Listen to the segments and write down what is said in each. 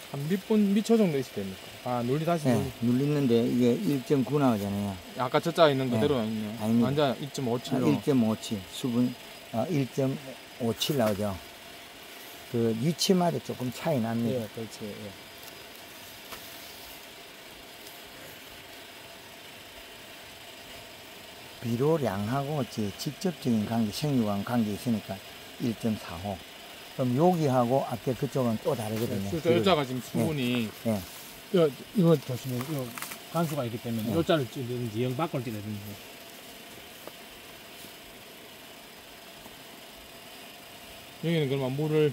몇 초 정도 있어야 됩니까? 아, 눌리 다시 네, 눌리는데 이게 1.9 나오잖아요. 아까 저자 있는 네. 그대로 있네요. 아닙니다. 완전 1.57로. 1.57 수분 1.57 나오죠. 그 위치마다 조금 차이 납니다. 예, 그렇지. 예. 비료량하고 직접적인 관계, 생육하고 관계 있으니까 1.45. 그럼 여기하고 아까 그쪽은 또 다르거든요. 그 여자가 지금 수분이 네. 이거 보시면 이거 간수가 있기 때문에 네. 여자를 찌든지 영 밖을 찌든지. 여기는 그러면 물을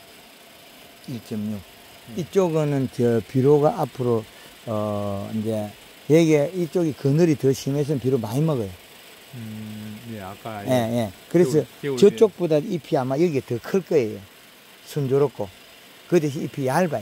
1.6. 이쪽은 비료가 앞으로 이제 여기에 이쪽이 그늘이 더 심해서 비료 많이 먹어요. 예, 아까 예. 그래서 저쪽보다 잎이 아마 여기에 더 클 거예요. 순조롭고. 그 대신 잎이 얇아요.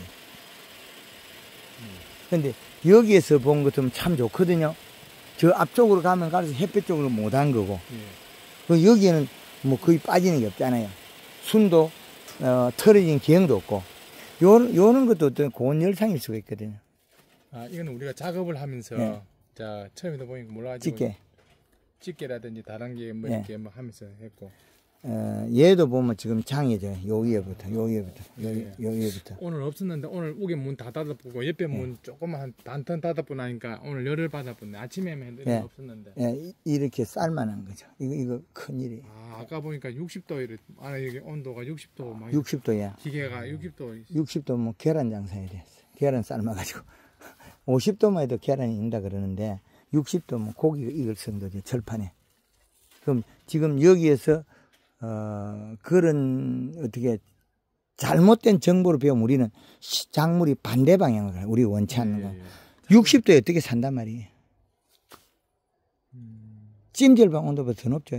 근데 여기에서 본 것은 참 좋거든요. 저 앞쪽으로 가면 갈수록 햇볕 쪽으로 못 한 거고. 그 여기에는 뭐 거의 빠지는 게 없잖아요. 순도, 털어진 기형도 없고. 요런 것도 어떤 고온 열상일 수가 있거든요. 아, 이거는 우리가 작업을 하면서, 네. 자, 처음에도 보니까 몰라가지고. 집게라든지 다른 게 뭐 이렇게 뭐 하면서 했고. 얘도 보면 지금 장이죠. 요 위에부터. 오늘 없었는데 오늘 우게 문 다 닫아보고 옆에 문 조금만 한 반턴 닫아보고 나니까 오늘 열을 받아보네. 아침에만 했더니 없었는데. 예, 이렇게 쌀만한 거죠. 이거 큰일이에요. 아, 아까 보니까 60도 이래. 안에 여기 온도가 60도 막. 60도야. 기계가 60도. 60도 뭐 계란 장사해야 돼. 계란 삶아가지고. 50도만 해도 계란이 익는다 그러는데 60도 뭐 고기가 익을 정도죠. 철판에. 그럼 지금 여기에서 그런 어떻게 잘못된 정보를 배우면 우리는 작물이 반대 방향으로 가요. 우리가 원치 않는 거. 60도에 어떻게 산단 말이에요. 찜질방 온도보다 더 높죠.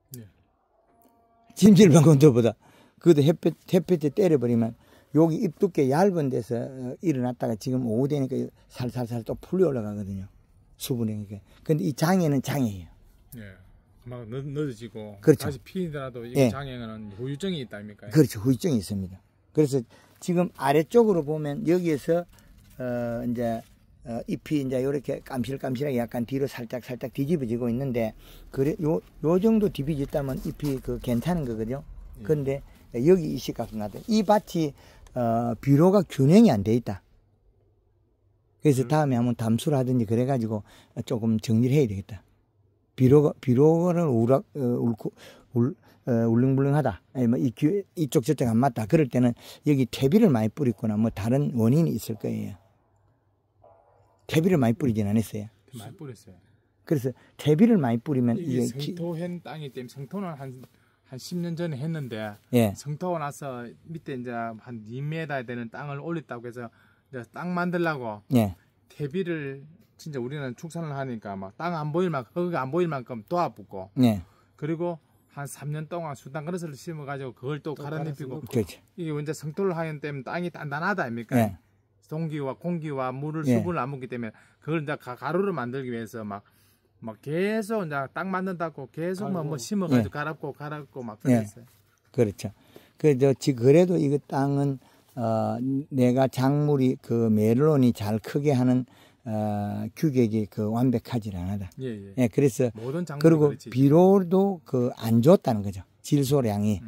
찜질방 온도보다. 그것도 햇볕에 때려버리면 여기 잎 두께 얇은 데서 일어났다가 지금 오후 되니까 살살살 또 풀려 올라가거든요. 수분이니까. 근데 이 장애는 장애예요. 예. 막 늦어지고 그렇죠. 다시 피더라도 이 장애는 후유증이 있다 아닙니까? 그렇죠. 후유증이 있습니다. 그래서 지금 아래쪽으로 보면 여기에서 이제 잎이 이제 이렇게 깜실깜실하게 약간 뒤로 살짝 뒤집어지고 있는데 그래 요 정도 뒤집어졌다면 잎이 괜찮은 거거든요. 그런데 여기 이 시각도 나도 이 밭이 비료가 균형이 안 돼 있다. 그래서 다음에 한번 담수를 하든지 그래가지고 조금 정리를 해야 되겠다. 비료를 울릉불릉하다. 뭐 이쪽 저쪽 안 맞다. 그럴 때는 여기 퇴비를 많이 뿌리거나 뭐 다른 원인이 있을 거예요. 퇴비를 많이 뿌리진 않았어요. 많이 뿌렸어요. 그래서 퇴비를 많이 뿌리면 이게 성토한 땅이기 때문에 성토는 한 10년 전에 했는데 성토가 나서 밑에 이제 한 2m 되는 땅을 올렸다고 해서 이제 땅 만들려고 퇴비를 진짜 우리는 축산을 하니까 막 땅 안 보일 만큼 흙이 안 보일 만큼 도와붓고 그리고 한 3년 동안 수단 그릇을 심어가지고 그걸 또 갈아입히고 이게 이제 성토를 하기 때문에 땅이 단단하다 아닙니까? 동기와 공기와 물을 수분을 안 먹기 때문에 그걸 이제 가루를 만들기 위해서 막 계속 이제 땅 만든다고 계속 뭐 심어가지고 갈았고 막 그랬어요. 그렇죠. 그래도 이거 땅은 내가 작물이 멜론이 잘 크게 하는 규격이 완벽하지 않았다. 그래서 그리고 비료도 안 줬다는 거죠. 질소량이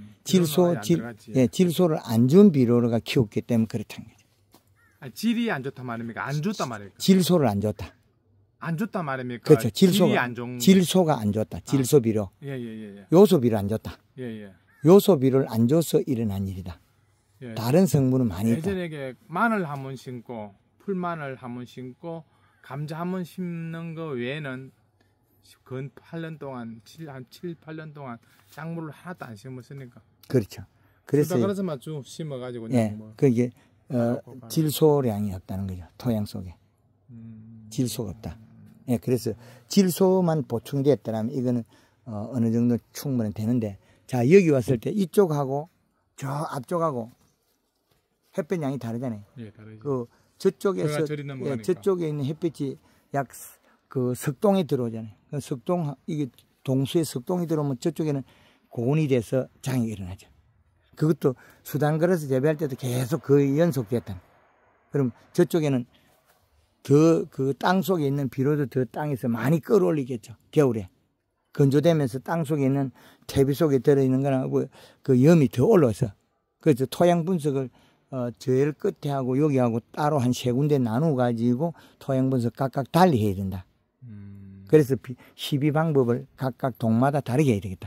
질소를 안 준 비료가 키웠기 때문에 그렇다는 거죠. 아니, 질이 안 좋단 말입니까? 안 줬단 말입니까? 질소를 안 줬다. 안 줬단 말입니까? 그렇죠. 질소가 안 줬다. 질소 비료. 요소 비료 안 줬다. 요소 비료를 안 줘서 일어난 일이다. 다른 성분은 많이 있다. 예전에 마늘 한 번 심고 풀마늘 한 번 심고 감자 한 번 심는 거 외에는 근 8년 동안 한 7, 8년 동안 작물을 하나도 안 심었으니까. 그렇죠. 그래서만 쭉 심어가지고 그게 질소량이 없다는 거죠. 토양 속에 질소가 없다. 그래서 질소만 보충됐다면 이거는 어느 정도 충분히 되는데, 자 여기 왔을 때 이쪽하고 저 앞쪽하고 햇볕 양이 다르잖아요. 다르죠. 저쪽에서 저쪽에 있는 햇빛이 약 석동에 들어오잖아요. 이게 동수에 석동이 들어오면 저쪽에는 고온이 돼서 장이 일어나죠. 그것도 수단 걸어서 재배할 때도 계속 연속됐다. 그럼 저쪽에는 더 그 땅 속에 있는 비료도 더 땅에서 많이 끌어올리겠죠. 겨울에. 건조되면서 땅 속에 있는 퇴비 속에 들어있는 거나 그 염이 더 올라서. 그래서 토양 분석을 제일 끝에 하고 여기하고 따로 한 3군데 나누어 가지고 토양 분석 각각 달리 해야 된다. 그래서 시비 방법을 각각 동마다 다르게 해야 되겠다.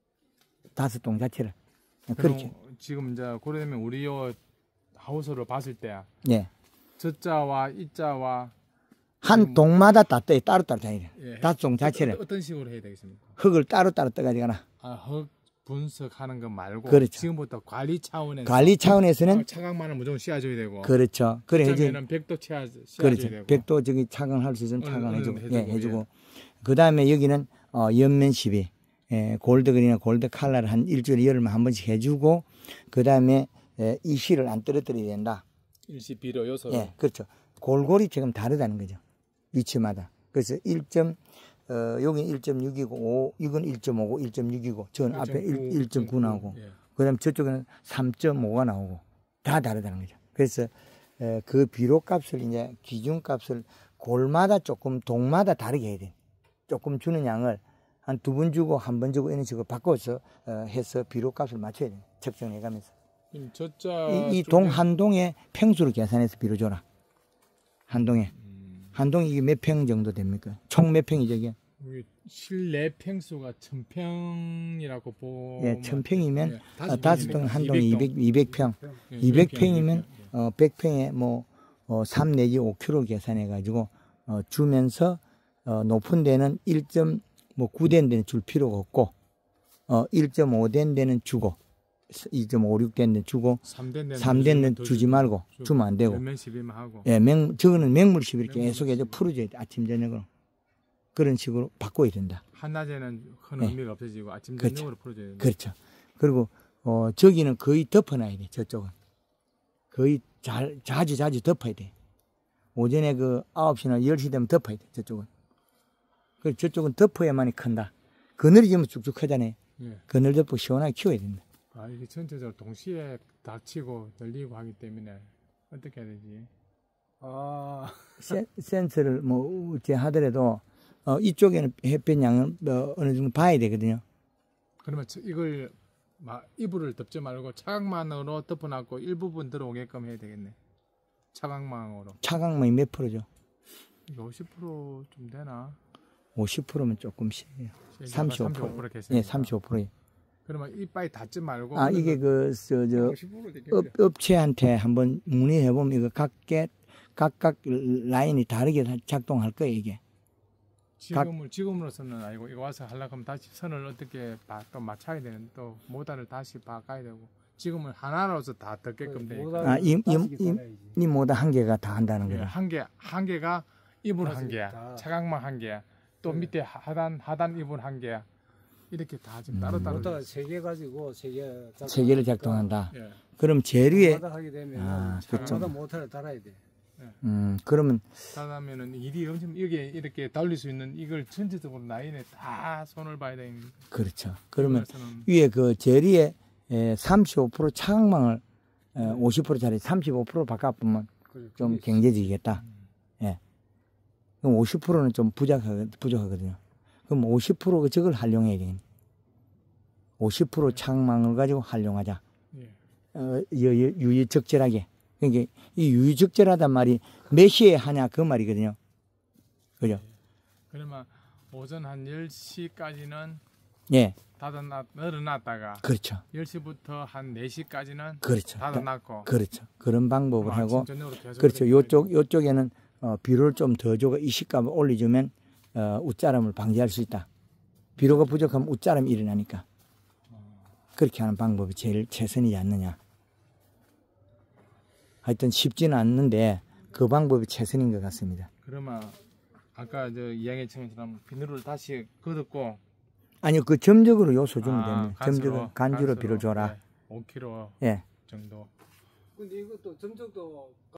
5동 자체를. 그렇죠. 지금 이제 고려되면 우리 요 하우스를 봤을 때, 예. 저자와 이자와 한 동마다 다 떠요. 따로따로 다녀야 돼요. 예. 5동 자체를. 어떤 식으로 해야 되겠습니까? 흙을 따로따로 떠가지고 하나. 흙 분석하는 것 말고 그렇죠. 지금부터 관리 차원에서는 차광만은 무조건 씌워줘야 되고. 그렇죠. 그래 이제 100도 씌워줘야 그렇죠. 되고. 100도 저기 차광할 수 있으면 차광해주고, 해주고. 그 다음에 여기는 옆면 시비, 골드그린이나 골드 칼라를 한 일주일에 열흘만 한 번씩 해주고, 그 다음에 이 실을 안 떨어뜨려야 된다. 일시 비료 요소로. 예, 그렇죠. 골고루 지금 다르다는 거죠. 위치마다. 그래서 여기 1.6이고, 이건 1.5고, 1.6이고, 전 앞에 1.9 나오고, 예. 그 다음에 저쪽에는 3.5가 나오고, 다 다르다는 거죠. 그래서 그 비료 값을 이제 기준 값을 골마다 조금 동마다 다르게 해야 돼. 조금 주는 양을 한 2번 주고 1번 주고 이런 식으로 바꿔서 해서 비료 값을 맞춰야 돼. 측정해 가면서. 이 동 한 동에 평수를 계산해서 비료 줘라. 한 동에. 한 동이 이게 몇 평 정도 됩니까? 총 몇 평이죠, 이게? 실내 평수가 1000평이라고 보면. 예, 1000평이면 5동 한 동에 200평. 200평이면 100평에 뭐 3 내지 5kg 계산해 가지고 주면서 높은 데는 1.9 된 데는 줄 필요가 없고 1.5 된 데는 주고 2.56 된 데는 주고 3된 데는 주지 말고 주면 안 되고. 예, 저거는 맹물 시비를 계속 해서 풀어줘야 돼. 아침 저녁으로. 그런 식으로 바꿔야 된다. 한낮에는 큰 의미가 없어지고 아침 저녁으로 풀어줘야 된다. 그렇죠. 그리고 저기는 거의 덮어놔야 돼. 저쪽은. 거의 자주 덮어야 돼. 오전에 9시나 10시 되면 덮어야 돼. 저쪽은. 그래서 저쪽은 덮어야만이 큰다. 그늘이 지면 쭉쭉 크잖아요. 예. 그늘 덮고 시원하게 키워야 된다. 이게 전체적으로 동시에 닫히고 열리고 하기 때문에 어떻게 해야 되지? 센서를 어째 하더라도 이쪽에는 햇볕 양을 어느 정도 봐야 되거든요. 그러면 이걸 이불을 덮지 말고 차광망으로 덮어놨고 일부분 들어오게끔 해야 되겠네. 차광망으로. 차광망이 몇 프로죠? 50%좀 되나? 50%면 조금 심해요. 35%. 예, 35%. 그러면 이빨 닫지 말고. 이게 업체한테 한번 문의해 보면 이거 각각 라인이 다르게 작동할 거예요, 이게. 지금으로서는 아니고 이거 와서 하려고 하면 다시 선을 어떻게 또 맞춰야 되는 또 모달을 다시 바꿔야 되고 지금은 하나로서 다 덮게끔 돼 있고. 이 모달 한 개가 다 한다는 거예요. 한 개가 이불 한 개야. 차광망 한 개야. 또 밑에 하단 이불 한 개야. 이렇게 다 지금 따로따로. 모달 3개 가지고 3 개를 작동한다. 예. 그럼 제일 위에 하게 되면 차마다 모달을 달아야 돼. 그러면 달아면은 일이 엄청 여기에 이렇게 달릴 수 있는 이걸 전체적으로 라인에 다 손을 봐야 되는. 그렇죠. 그러면 위에 제일 위에 35% 차광망을 50%짜리 35% 바꿔보면 좀 경제적이겠다. 예. 그럼 50%는 좀 부족하거든요. 그럼 50% 저걸 활용해야 되겠네. 50% 차광망을 가지고 활용하자. 유유적절하게. 그러니까 이 유유적절하단 말이 몇 시에 하냐 그 말이거든요. 그죠? 그러면 오전 한 10시까지는 예. 널어놨다가 그렇죠. 10시부터 한 4시까지는 그렇죠. 닫아놨고 그렇죠. 그런 방법을 하고 그렇죠. 요쪽에는 비료를 좀 더 주고 이식값을 올려주면 웃자람을 방지할 수 있다. 비료가 부족하면 웃자람이 일어나니까. 그렇게 하는 방법이 제일 최선이지 않느냐. 하여튼 쉽지는 않는데 그 방법이 최선인 것 같습니다. 그러면 아까 이야기했던 것처럼 비누를 다시 걷었고 아니요, 점적으로 요소 주면 됩니다. 점적으로 간주로 비료 줘라. 네, 5kg 예. 정도. 근데 이것도 점적도